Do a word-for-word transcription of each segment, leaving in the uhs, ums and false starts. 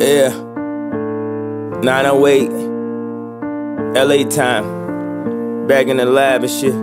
Yeah, nine oh eight, L A time, back in the lab and shit.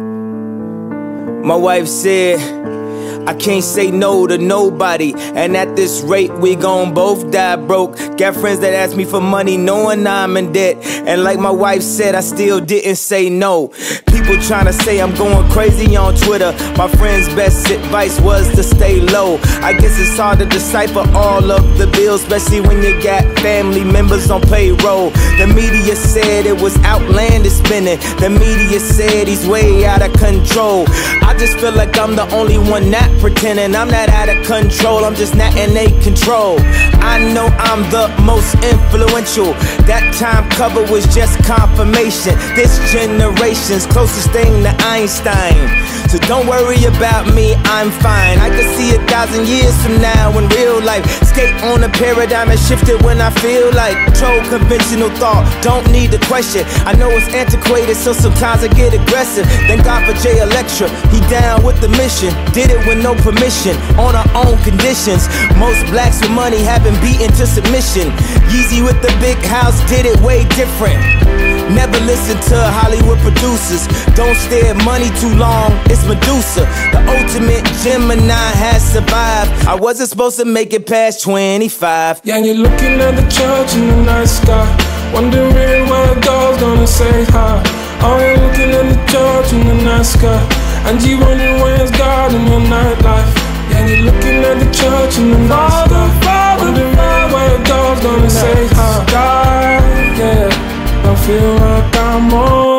My wife said, I can't say no to nobody, and at this rate we gon' both die broke. Got friends that ask me for money knowing I'm in debt, and like my wife said, I still didn't say no. People tryna say I'm going crazy on Twitter. My friend's best advice was to stay low. I guess it's hard to decipher all of the bills, especially when you got family members on payroll. The media said it was outlandish spending. The media said he's way out of control. I just feel like I'm the only one not pretending. I'm not out of control, I'm just not in a control. I know I'm the most influential. That time cover was just confirmation. This generation's closest thing to Einstein. So don't worry about me, I'm fine. I can see a thousand years from now in real life. Skate on a paradigm and shift it when I feel like. Control conventional thought, don't need the question. I know it's antiquated, so sometimes I get aggressive. Thank God for Jay Electra, he down with the mission. Did it with no permission, on our own conditions. Most blacks with money have been beaten to submission. Yeezy with the big house did it way different. Never listen to Hollywood producers. Don't stare at money too long, it's Medusa. The ultimate Gemini has survived. I wasn't supposed to make it past twenty-five. Yeah, you're looking at the church in the night sky, wondering where God's gonna say hi. Oh, you're looking at the church in the night sky, and you wondering where's God in your nightlife. Yeah, you're looking at the church in the night sky, wondering where God's gonna say hi. God, yeah, I feel like I'm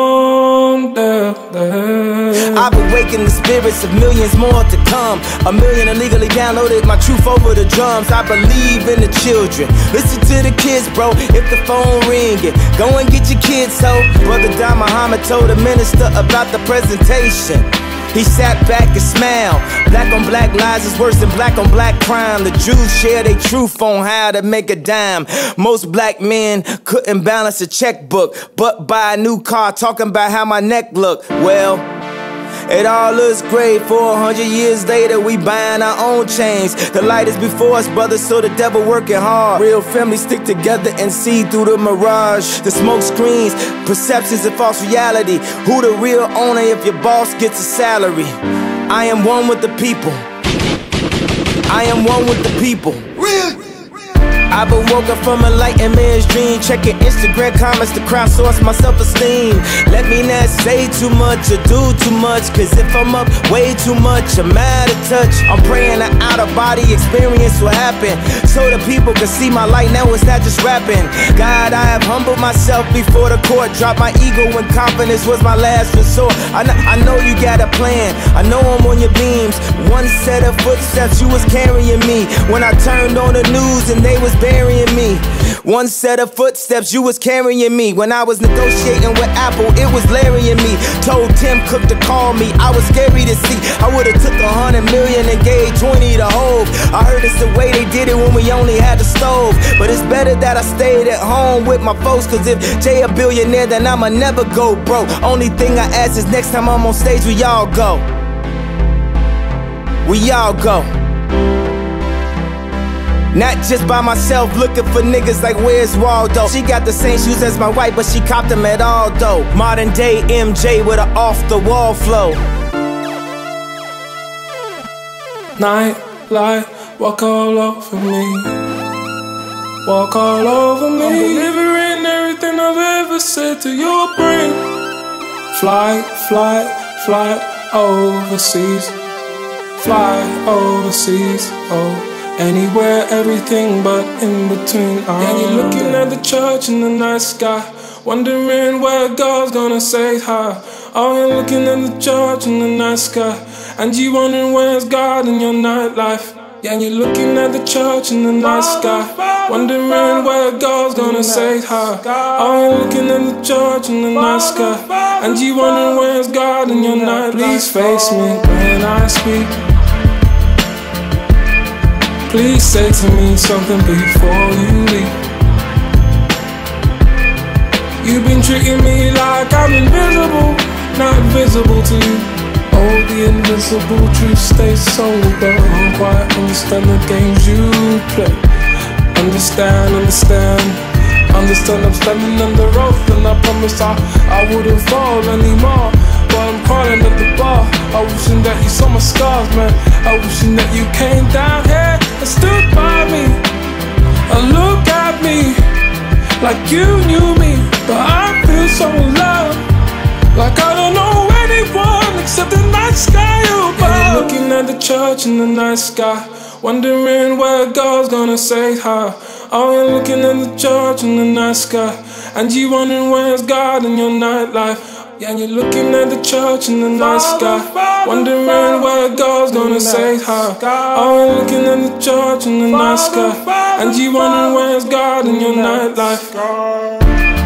on there, there. I've awakened the spirits of millions more to come. A million illegally downloaded my truth over the drums. I believe in the children. Listen to the kids, bro. If the phone ringing, go and get your kids, ho. Brother Don Muhammad told the minister about the presentation. He sat back and smiled. Black on black lies is worse than black on black crime. The Jews share their truth on how to make a dime. Most black men couldn't balance a checkbook, but buy a new car talking about how my neck look. Well, it all looks great. Four hundred years later, we buying our own chains. The light is before us, brothers, so the devil working hard. Real families stick together and see through the mirage. The smoke screens, perceptions of false reality. Who the real owner if your boss gets a salary? I am one with the people. I am one with the people. I've been woken from a light and man's dream. Checking Instagram comments to crowdsource my self-esteem. Let me not say too much or do too much, cause if I'm up way too much, I'm out of touch. I'm praying an out-of-body experience will happen, so the people can see my light. Now it's not just rapping. God, I have humbled myself before the court. Dropped my ego when confidence was my last resort. I know, I know you got a plan, I know I'm on your beams. One set of footsteps, you was carrying me. When I turned on the news and they was burying me. One set of footsteps, you was carrying me. When I was negotiating with Apple, it was Larry and me. Told Tim Cook to call me, I was scary to see. I would've took a hundred million and gave twenty to Hove. I heard it's the way they did it when we only had the stove. But it's better that I stayed at home with my folks, cause if Jay a billionaire, then I'ma never go broke. Only thing I ask is next time I'm on stage, we all go. We all go. Not just by myself, looking for niggas like where's Waldo. She got the same shoes as my wife, but she copped them at Aldo. Modern day M J with an off-the-wall flow. Night light, walk all over me. Walk all over me. I'm delivering everything I've ever said to your brain. Fly, fly, fly overseas. Fly overseas, oh. Anywhere, everything but in between. Oh, yeah, you're looking at the church in the night sky, wondering where God's gonna say hi. Oh, you're looking at the church in the night sky, and you wondering where's God in your nightlife. Yeah, you're looking at the church in the night sky, wondering where God's gonna say hi. Oh, you're looking at the church in the night sky, and you wondering where's God in your nightlife. Please face me when I speak. Please say to me something before you leave. You've been treating me like I'm invisible, not visible to you. Oh, the invisible truth stays sober. I don't quite understand the games you play. Understand understand, understand. Understand I'm standing on the road, and I promise I, I wouldn't fall anymore. But I'm crawling at the bar. I wishing that you saw my scars, man. I wishing that you came down here and stood by me and look at me like you knew me. But I feel so alone, like I don't know anyone except the night sky above. Yeah, you're looking at the church in the night sky, wondering where God's gonna say hi. Oh, you're looking at the church in the night sky, and you wondering where's God in your nightlife. Yeah, you're looking at the church in the night sky, wondering where God's gonna say hi. Oh, you're looking at the church in the night sky, and you wondering where's God in your nightlife.